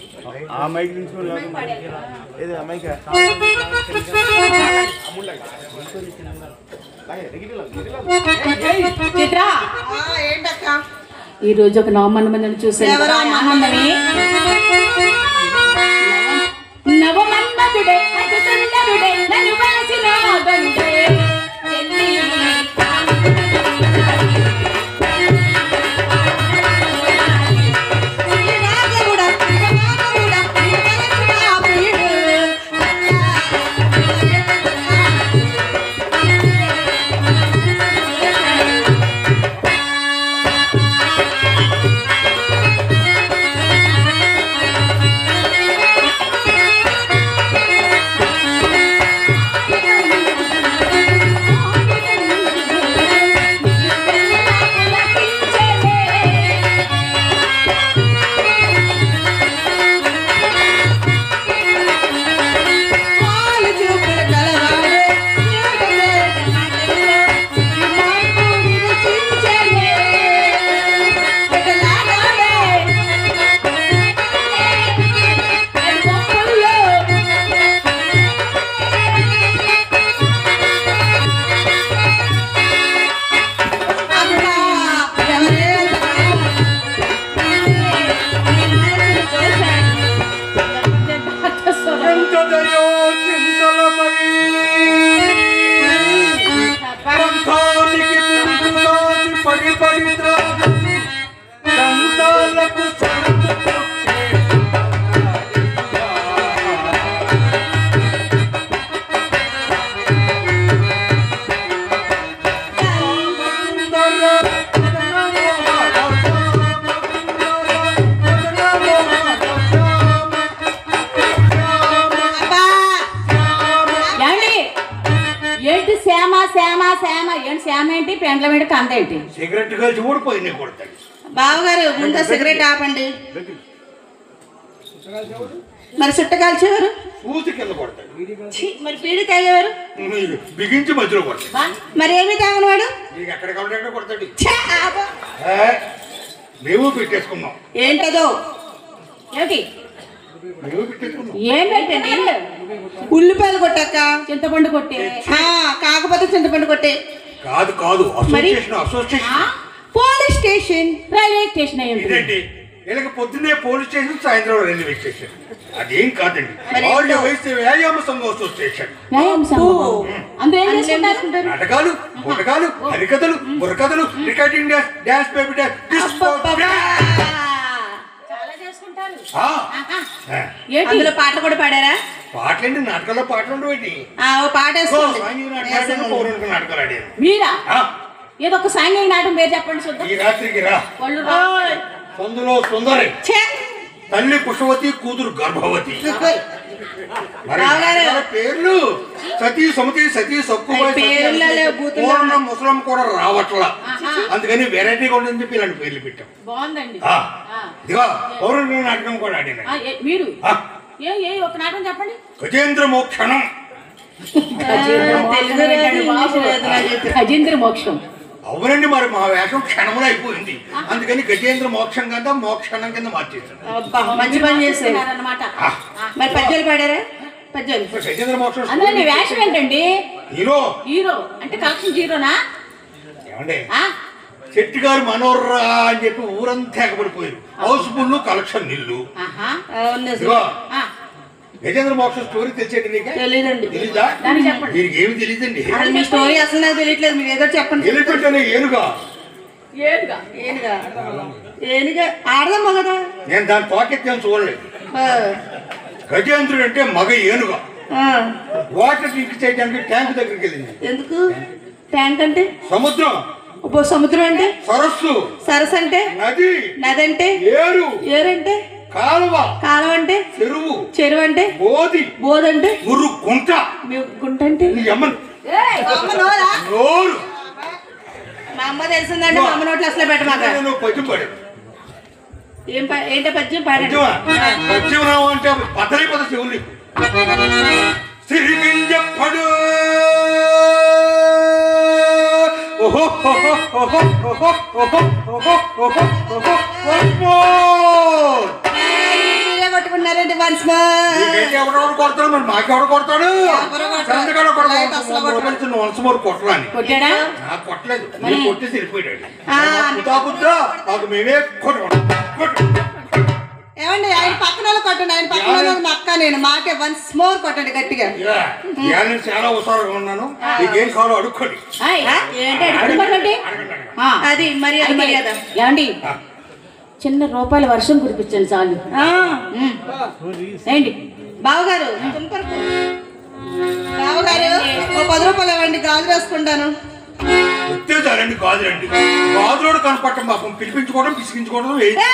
ఆ మైక్ తీసుకుని ఏది ఆ మైక్ చిత్ర ఈ రోజు ఒక నవమన్న మందిని చూసాను ఆనందమే నవమన్మధుడే అతి సుందరుడే నన్ను వలసిన బండే చెల్లి సిగరెట్ కలిసి ఊడిపోయింది కొడతాడు బావగారు ముందు సిగరెట్ ఆపండి మరి చుట్ట కాల్చేవారు పూసి కింద కొడతాడు మరి పీడి తాగేవారు బిగించి మధ్యలో కొడతాడు మరి ఏమి తాగనివాడు నీకు ఎక్కడ కావాలంటే కొడతాడు మేము పెట్టేసుకున్నాం ఏంటదో ఏమిటి మేము పెట్టేసుకున్నాం ఏంటంటే ఉల్లిపాయలు కొట్టాక చింతపండు కొట్టే కాకపోతే చింతపండు కొట్టే కాదు కాదు association police station railway station ఇదేంటి వీళ్ళకి పొద్దున్నే పోలీస్ స్టేషన్ సాయంత్రం రైల్వే స్టేషన్ అదేం కాదండి ఆడియో వయసు వ్యాయామ సంఘం అసోసియేషన్ నాటకాలు బుటకాలు హరికథలు బుర్రకథలు రికార్డింగ్ డాన్స్ బేబీ డాన్స్ అందులో పాటలు కూడా పాడారా పాటలండి నాటకాల్లో పాటలు ఉండేవి పాట నాటకాలు ఆడారు మీరా ఏదో ఒక సాంఘిక నాటకం పేరు చెప్పండి చూద్దాం ఈ రాత్రికి రా సందులో సుందరి తల్లి పుష్పవతి కూతురు గర్భవతి పేర్లు సతీ సుమతి సతీ పూర్ణ ముసలం కూడా రావట్లా అందుకని వెరైటీగా ఉందని చెప్పి ఇలాంటి పేర్లు పెట్టాం బాగుందండి ఇదిగో పౌరాణిక నాటకం కూడా ఆడిన మీరు ఒక నాటకం చెప్పండి గజేంద్ర మోక్షణం గజేంద్ర మోక్షం అవునండి మరి మా వేషం క్షణంలో అయిపోయింది అందుకని గజేంద్ర మోక్షం కింద మోక్షణం కింద మార్చేసాను మంచి పని చేశారు మరి పద్యాలు పాడారా పద్యాలు గజేంద్ర మోక్షం అందులో నీ వేషం ఏంటండి హీరో హీరో అంటే కలెక్షన్ జీరోనా ఏమండి చెట్టి గారు మనోర్రా అని చెప్పి ఊరంతా ఎగబడిపోయారు హౌస్ఫుల్ కలెక్షన్ నిల్లు గజేంద్ర మోక్ష స్టోరీ తెచ్చేటి నీకు తెలీదండి తెలీదా దీనికి ఏమి తెలియదండి మీ స్టోరీ అసలు నాకు తెలియట్లేదు మీరు ఏదో చెప్పండి తెలియపెట్టాను ఏనుగా ఏనుగా ఏనుగా ఆడదమ్మా కదా నేను దాని పాకెత్తాను చూడలేదు గజేంద్రుడు అంటే మగ ఏనుగా వాటర్ డ్రింక్ చేయడానికి ట్యాంక్ దగ్గరికి వెళ్ళింది ఎందుకు ట్యాంక్ అంటే సముద్రం సముద్రం అంటే సరస్సు సరస్సు అంటే నది నది అంటే ఏరు ఏరంటే కాలువ కాలువ అంటే చెరువు చెరువు అంటే బోధి బోధి అంటే మురు గుంట గుంట అంటే నోరు మా అమ్మ తెలిసిందంటే మా అమ్మ నోట్లు అసలు పెట్టమాక పద్యం పాడాడు ఏంటో పద్యం పాడాడు పద్యం రావు అంటే పదలే పద చెవులు సిరిగింజపడు కొడుతున్నారండి వన్స్ మోర్. ఎవరెవరు కొడతాడు మరి మాకెవడు కొడతాడు? వన్స్ మోర్ కొట్టరాని కొట్టాడా? నాకు కొట్టలేదు, నేను కొట్టేసి వెళ్ళిపోయాడు. నాకు మేమే ఏమండి ఆయన పక్కన వాళ్ళు కొట్టండి, ఆయన పక్కన వాళ్ళు మా అక్క నేను మాకే వన్స్ మోర్ కొట్టండి గట్టిగా. నేను చాలా ఉత్సాహంగా ఉన్నాను, నీకేం కావాలో అడుక్కోండి. అది మర్యాద మర్యాద. ఏమండి చిన్న రూపాయల వర్షం కురిపించండి చాలు. ఏంటి బావగారు బావగారు ఓ 10 రూపాయలు ఇవ్వండి, గాజు వేసుకుంటాను. వచ్చేసారండి గాజులండి, గాజులోడు కనపడటం పాపం పిలిపించుకోవడం పిసికించుకోవడం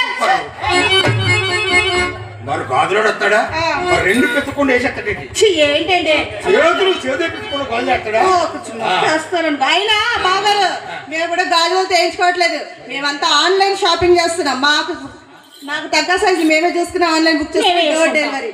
మరి గాజులోడు వస్తాడా? మరి 2 పెట్టుకుండా వేసేస్తాడండి. ఏంటండి చేతులు పెట్టుకుని గాజు వేస్తాడా? చేస్తానండి. అయినా బావగారు మేము కూడా గాజులు వేయించుకోవట్లేదు, మేమంతా ఆన్లైన్ షాపింగ్ చేస్తున్నాం. నాకు తగ్గ సైజు మేమే చేసుకుని ఆన్లైన్ బుక్ చేసుకుని డోర్ డెలివరీ.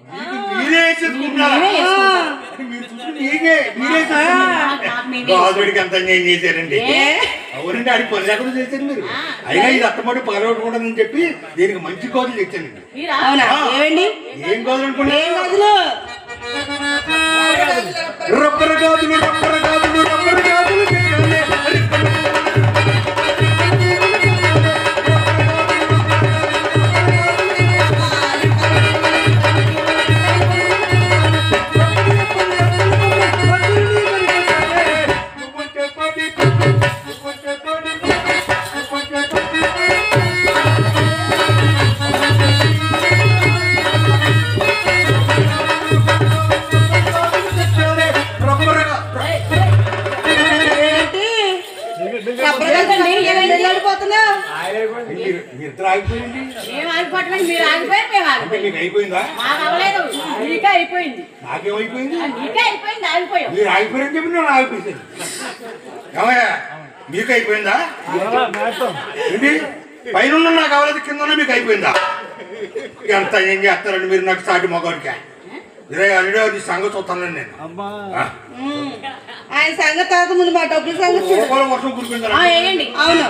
గాజుడికి అంత ఏం చేశారండి? అవునండి, ఆడికి పని లేకుండా చేశారు మీరు. అయినా ఇది అత్తమాటి పగలగొట్టకూడదని చెప్పి దీనికి మంచి గాజులు తెచ్చానండి. ఏమండి ఏం గాజులు అనుకోండి? రబ్బర్ గాజులు రబ్బర్ గాజులు రబ్బర్ గాజులు అయిపోయిందా? అయిపోయింది. నాకేమైపోయింది? మీరు ఆగిపోయారని చెప్పి నేను ఆగిపోయింది. ఏమయ్యా మీకు అయిపోయిందా? ఏంటి పైన నాకు అవ్వలేదు, కింద మీకు అయిపోయిందా? ఎంత ఏం చేస్తారండి మీరు నాకు సాటి మగవాడికి? అది సంగతి చూస్తానండి నేను. ఆయన సంగతి తాత ముందు మా డబ్బులు సంగతి వర్షం కురిపిందా? అవును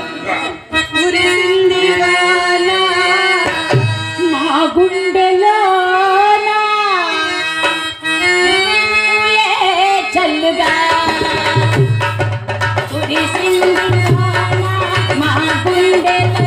మా గుండెలో చల్లుగా మా గుండెలో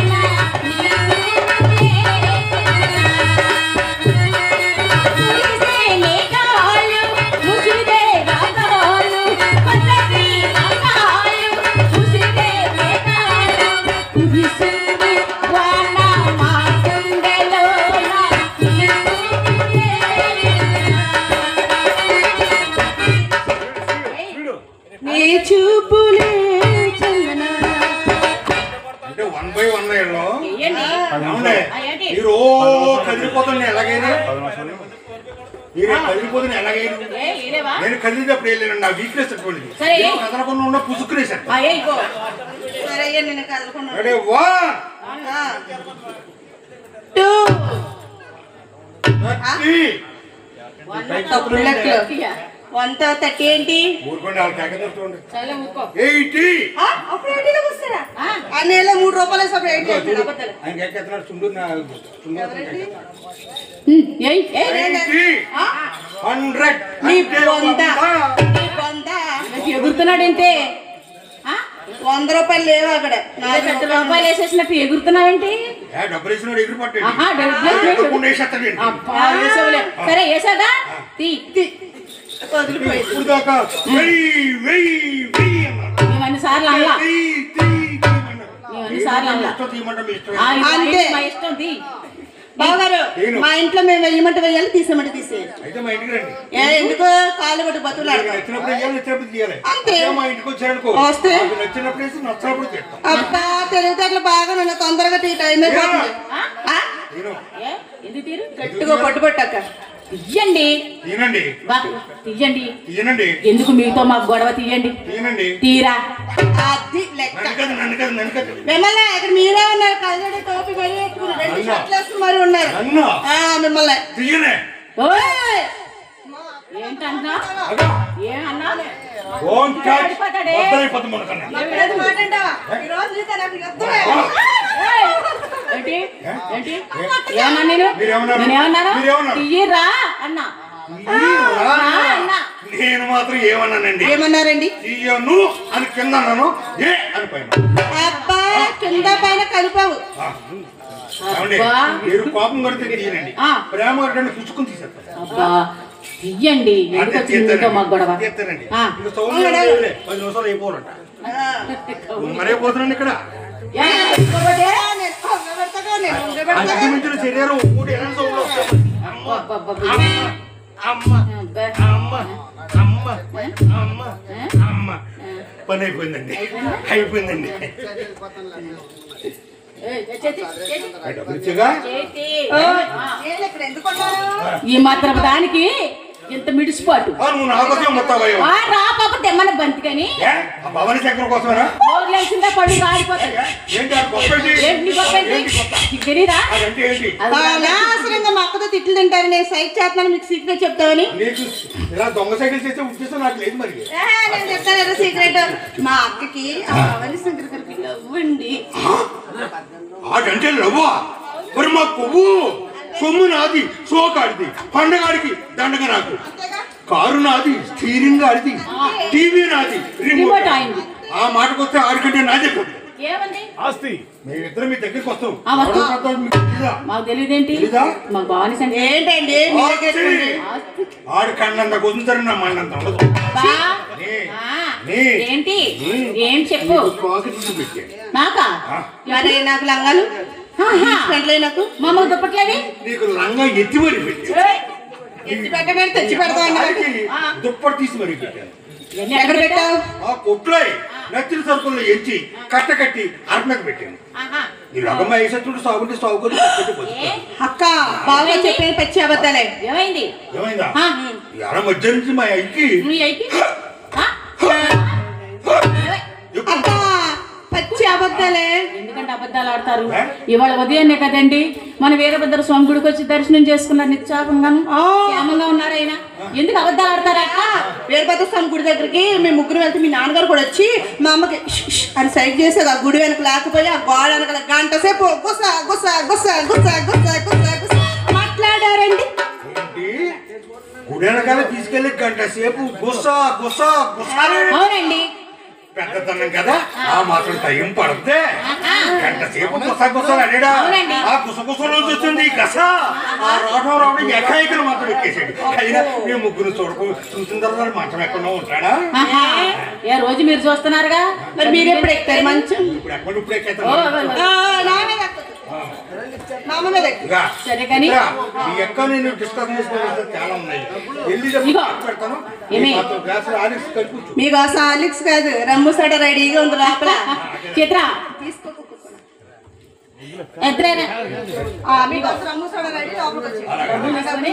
చూపులే అంటే 1 by 1 మీరు కదిలిపోతుంది ఎలాగైనా మీరు కదిలిపోతుంది ఎలాగైనా నేను కదిలినప్పుడు వెళ్ళాను. నా వీక్నెస్ అటువంటిది, కదలకుండా ఉన్న పుసుకునేసాను. రెడీ 1 30 ఏంటి? ఊరుకోండి, వాళ్ళ కేక తెచ్చుకోండి. 80 ఆ నెల 3 రూపాయలు ఆయన కేక ఎత్తున్నాడు. చుండూరు 100 ఎగురుతున్నాడంటే 100 రూపాయలు లేవు అక్కడ. 40 రూపాయలు వేసేసినట్టు ఎగురుతున్నావేంటి? డబ్బులు వేసినాడు ఎగురు పట్టండి. సరే వేసాగా ఇప్పుడు దాకా మేము సార్లు అలా అంతే ఇష్టం తీ. బావగారు మా ఇంట్లో మేము వెయ్యమంటే వెయ్యాలి, తీసేమంటే తీసేయాలి. అయితే మా ఇంటికి రండి. ఎందుకు కాళ్ళు పట్టు బతులు అంతే. వస్తే అబ్బా తెలివితేటలు బాగా నన్ను తొందరగా టైం అయిపోతుంది. గట్టిగా పట్టుబట్టక్క తీయండి తీయండి తీయండి. ఎందుకు మీతో మాకు గొడవ? తీయండి తీరా. అది లెక్క. మిమ్మల్ని ఇక్కడ మీరే ఉన్నారు, కళ్ళడి టోపీ మరి 2 షర్ట్లు వేసుకుని మరి ఉన్నారు మిమ్మల్ని. ఏంటన్నా ఏమన్నా Don't touch. పడిపోతాడే. వద్దరైపోతుంది మనకన్నా. ఏది మాట అంటావా? ఈ రోజు నీతో నాకు యుద్ధమే. ఏంటి ఏంటి ఏమన్నా నేను మీరేమన్నారు? నేనేమన్నాను మీరేమన్నారు? తీయరా అన్నా అన్నా నేను మాత్రం ఏమన్నానండి? ఏమన్నారండి? తీయను అని కింద అన్నాను, ఏ అని పైన. అబ్బా కింద పైన కలిపావు. ఏమండి? మీరు కోపం కడితే తీయనండి, ప్రేమ కట్టండి పుచ్చుకుని తీసేస్తాను. అబ్బా తీయండి ఎందుకు వచ్చింది మీతో మాకు గొడవ తీస్తానండి. ఆ. ఇంకా సౌండ్ లేదులే, 10 నిమిషాలు అయిపోవాలంట. మరే పోతున్నాను ఇక్కడ. ఏ, ఇంకొకటి? నేను ఉంగబెడతాగా, నేను ఆ ఉంగబెడతాగా. దిగుమించిన శరీరం మూడు ఏళ్ళ సౌండ్లు వస్తాయి. అబ్బబ్బబ్బ. అమ్మ అబ్బా. అమ్మ అమ్మ అమ్మ అమ్మ పని అయిపోయిందండి, అయిపోయిందండి. డబ్బులు ఇచ్చాగా? చేతి. నేను ఇక్కడ ఎందుకు ఉన్నాను? ఈ మాత్రం దానికి ఎంత మిడిసిపాటు నువ్వు నా కోసం మొత్తం భయం. రా పాప తెమ్మన బంతి కానీ ఆ భవానీ శంకర్ కోసమేనా? లేచిందా పడి రాడిపోతాయి ఏంటి ఆ గొప్ప ఏంటి? ఏంటి నీ గొప్ప ఏంటి? ఏంటి గొప్ప? నీకు తెలీదా అదంటే ఏంటి? అనవసరంగా మా అక్కతో తిట్లు తింటారు. నేను సైట్ చేస్తున్నాను, మీకు సీక్రెట్ చెప్తామని. నీకు ఇలా దొంగ సైకిల్ చేస్తే ఉద్దేశం నాకు లేదు మరి. నేను చెప్తాను కదా సీక్రెట్. మా అక్కకి ఆ భవానీ శంకర్ గారికి లవ్ అండి. ఆడంటే లవ్వా? మరి మా కొవ్వు సొమ్ము నాది, షోకాడిది, పండగాడికి దండగ నాకు. కారు నాది, స్టీరింగ్ ఆడిది, టీవీ నాది, రిమోట్ రిమోట్. అయింది ఆ మాటకు వస్తే ఆడికంటే నాదే పెద్ద. ఏమంది ఆస్తి మేమిద్దరం మీ దగ్గరికి వస్తాం. ఆ, వస్తాం. ఎవరు పెద్దవాడు మీకు తెలీదా? మాకు తెలియదేంటి తెలీదా? మాకు బాగుంది సండి ఏంటండి మీ దగ్గర ఆస్తి. ఆడి కన్నంత కుదురుతారు, నా మన్నంత ఉండదు. నీ. ఏంటి నీ. ఏం చెప్పు పాకెట్ తీసి పెట్టాను. నాకా మరి నాకు లంగాలు గంటలే నాకు మా అమ్మకు దుప్పట్లేవి నీకు లంగా ఎత్తి మరి పెట్టాను. ఎత్తి పెట్టమని తెచ్చి పెడతాం ఆడికి దుప్పటి తీసి మరి పెట్టాను. ఇవన్నీ ఎక్కడ పెట్టావు? ఆ కొట్లో నచ్చిన సరుకుల్లో ఎంచి కట్ట కట్టి అరమకు పెట్టాను. ఆహా. ఈ లగమ్మ వేసేట్టుడు సాగుంటే సాగుకొని ఏ? అక్క బాగా చెప్పిన పచ్చి అబద్ధాలే. ఏమైంది ఏమైందా? ఆ. ఈ అర మధ్య నుంచి మా అయ్యకి నీ అయితే అక్క పచ్చి అబద్ధాలే. ఎందుకంటే అబద్ధాలు ఆడతారు. ఇవాళ ఉదయాన్నే కదండి మన వీరభద్ర స్వామి గుడికి వచ్చి దర్శనం చేసుకున్నారు. నిత్యాపంగా క్షేమంగా ఉన్నారు ఆయన. ఎందుకు అబద్ధాలు ఆడతారా? వీరభద్ర స్వామి గుడి దగ్గరికి మేము ముగ్గురు వెళ్తే మీ నాన్నగారు కూడా వచ్చి మా అమ్మకి ష్ ష్ అని సైడ్ చేసేది. ఆ గుడి వెనక లేకపోయి ఆ గోడ వెనక గంట సేపు గుస గుస గుస గుస గుస గుస గుస మాట్లాడారండి. ఏంటి గుడి వెనకాల తీసుకెళ్లి గంట సేపు గుస గుస గుస. అవునండి పెద్దతనం కదా, ఆ మాత్రం టైం పడితే గంట సేపు గుస గుసలు అడిడా. అవునండి. ఆ గుసగుసలోంచి వచ్చింది గస. ఆ రావడం రావడం ఏకాయికలు మాత్రం ఎక్కేసాడు. అయినా మేము ముగ్గురు చూసిన తర్వాత మంచం ఎక్కడో ఉంటాడా? ఆహా. ఏ రోజు మీరు చూస్తున్నారుగా మరి మీరు ఎప్పుడు ఎక్కుతారు మంచం? ఇప్పుడు ఎప్పుడు ఎక్కేస్తాం? నా మీద ఎక్కుతుంది. మా అమ్మ మీద ఎక్కుతుంది. సరే కానీ ఈ ఎక్క నేను డిస్కస్ చేసుకోవాల్సిన చాలా ఉన్నాయి. వెళ్ళి ఇగో. పెడతాను. ఏమి? గ్యాస్ ఆలిక్స్ కలిపి మీకు అసలు హార్లిక్స్ కాదు రమ్ము సడ రెడీగా ఉంది లోపల. చిత్ర తీసుకో ఎత్రేనా మీకు అసలు రమ్ము సడ రెడీ లోపలికి వచ్చి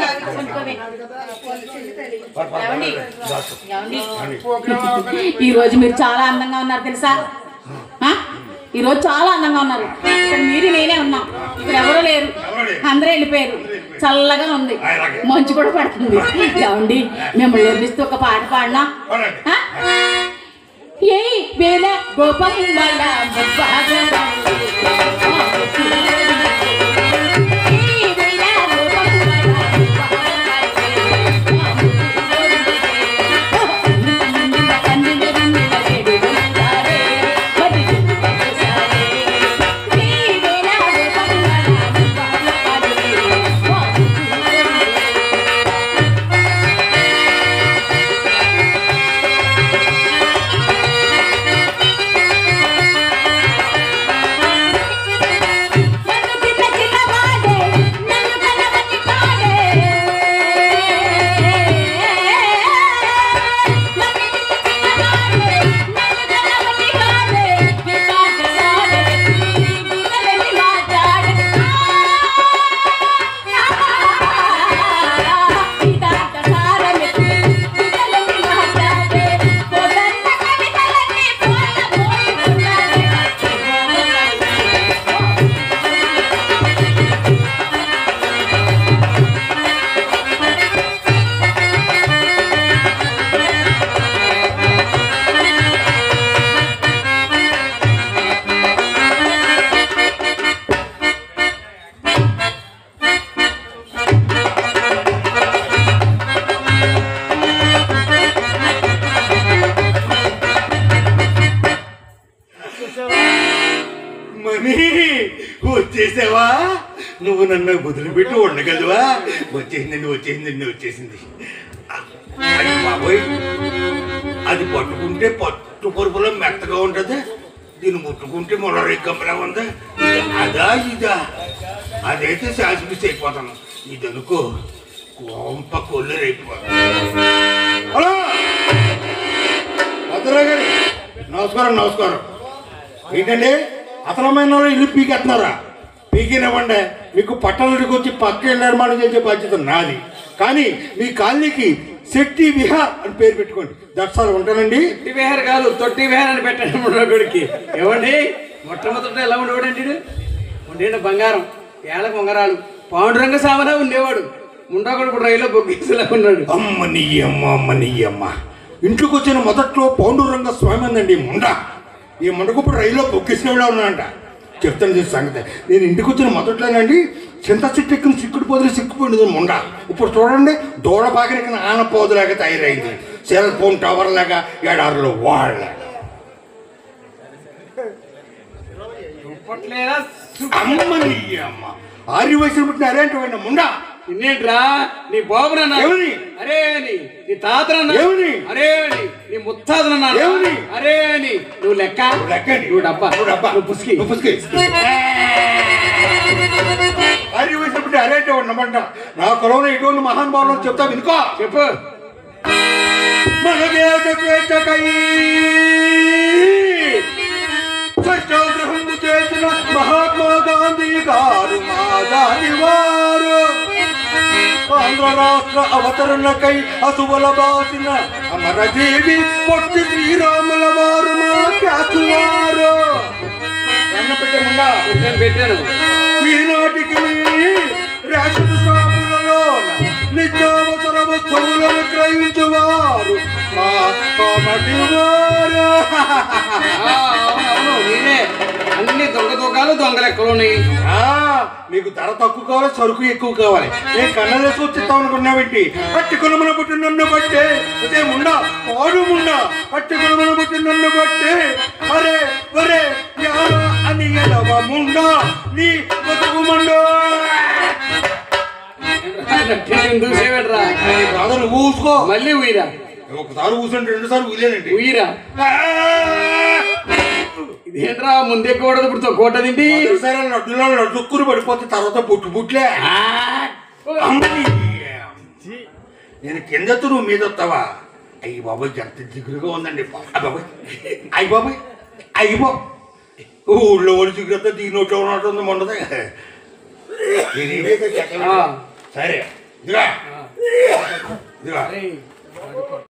ఈ రోజు మీరు చాలా అందంగా ఉన్నారు తెలుసా? ఆ? ఈ రోజు చాలా అందంగా ఉన్నారు. ఇక్కడ మీరు నేనే ఉన్నాం, ఇక్కడ ఎవరూ లేరు, అందరూ వెళ్ళిపోయారు. చల్లగా ఉంది, మంచు కూడా పడుతుంది. ఏమండి మిమ్మల్ని వదిలిస్తూ ఒక పాట పాడినా? ఏ వేళ గోపమ్మ నువ్వు నన్ను వదిలిపెట్టి ఉండగలవా? వచ్చేసింది. అయ్య బాబోయ్, అది పట్టుకుంటే పట్టు పరుపులో మెత్తగా ఉంటుంది, దీన్ని ముట్టుకుంటే మొన్న రేగంపలా ఉంది. అదా ఇదా? అదైతే శాసిపిస్ అయిపోతాను, ఇది అనుకో కోంప కొల్లేరైపోతాను. హలో భద్రరావు గారు, నమస్కారం. ఏంటండి అసలమైన ఇల్లు పీకెత్తున్నారా? పీకినివ్వండి, మీకు పట్టణానికి వచ్చి పక్క నిర్మాణం చేసే బాధ్యత నాది. కానీ మీ కాలనీకి శెట్టి విహార్ అని పేరు పెట్టుకోండి, దర్శనాలు ఉంటానండి. శెట్టి విహార్ కాదు, తొట్టి విహార్ అని పెట్టండి మున్నోడికి. ఏమండి మొట్టమొదట ఎలా ఉండేవాడండి? ఉండేది బంగారం, ఏళ్ళకు ఉంగరాలు, పాండురంగ సామలా ఉండేవాడు. ముండోడు ఇప్పుడు రైల్లో బొగ్గేసేలా ఉన్నాడు. అమ్మ నీ అమ్మ ఇంట్లోకి వచ్చిన మొదట్లో పాండురంగ స్వామి అందండి ముండ. ఈ ముండకు ఇప్పుడు రైల్లో బొగ్గేసినవిడా ఉన్నానంట. చెప్తాను సంగతి. నేను ఇంటికి వచ్చిన మొదట్లోనండి చింత చెట్టు ఎక్కిన చిక్కుడు పోదులు సిక్కుపోయింది ముండ. ఇప్పుడు చూడండి దూడ పాకరికిన ఆన పోదులాగా తయారైంది, సెల్ ఫోన్ టవర్ లాగా ఎడారులో వాళ్ళ. అమ్మ నీ అమ్మ ఆర్య వయసులో పుట్టిన అరేంటి ముండ. ఇన్నేంట్రా నీ బాబునన్నా? అరే నీ తాతనన్నా? అరే నీ ముత్తాతనన్నా? అరే నువ్వు లెక్క నువ్వు డబ్బా నువ్వు పుస్కి. ఆర్య వయసులో పుట్టి అరేంటి ఉన్నమాట. నా కులంలో ఎటువంటి మహానుభావులు చెప్తా వినుకో. చెప్పు. సత్యాగ్రహం చేసిన మహాత్మా గాంధీ గారు మా జాతి వారు, ఆంధ్ర రాష్ట్ర అవతరణకై అసువల బాసిన అమరజీవి పొట్టి శ్రీరాముల వారు మా ఖ్యాతువారు. పెట్టాను. ఈనాటికి రేషన్ షాపులలో నిత్యావసర వస్తువులను క్రయించువారు మా కోమటి వారు. నేనే అన్ని దొంగ లెక్కలు ఉన్నాయి. నీకు ధర తక్కువ కావాలి, సరుకు ఎక్కువ కావాలి. నేను కన్నదేసి వచ్చిస్తాం అనుకున్నావేంటి? పట్టి కులమున పుట్టి నన్ను బట్టే అదే ముండా పాడు ముండా. పట్టి కులమున పుట్టి నన్ను బట్టే అరే ఒరే యారా అని ఎడవ ముండా నీ బతుకు మండో. రాదని ఊసుకో, మళ్ళీ ఊయిరా. ఒకసారి ఊసంటే 2 సార్లు ఊలేనండి. ఊయిరా. ఇదేంట్రా ముందే కూడదు, ఇప్పుడు కోట తిండి. సరే లడ్డులో లడ్డుక్కురు పడిపోతే తర్వాత పుట్లే. నేను కిందతో నువ్వు మీద వస్తావా? అయ్యి బాబాయ్ ఎంత జిగురుగా ఉందండి. బాబాయ్ అయ్యి బాబు ఊళ్ళో వాళ్ళు జిగురుతో దీని నోట్లో ఉన్నట్టుంది మొన్నది. సరే ఇదిగా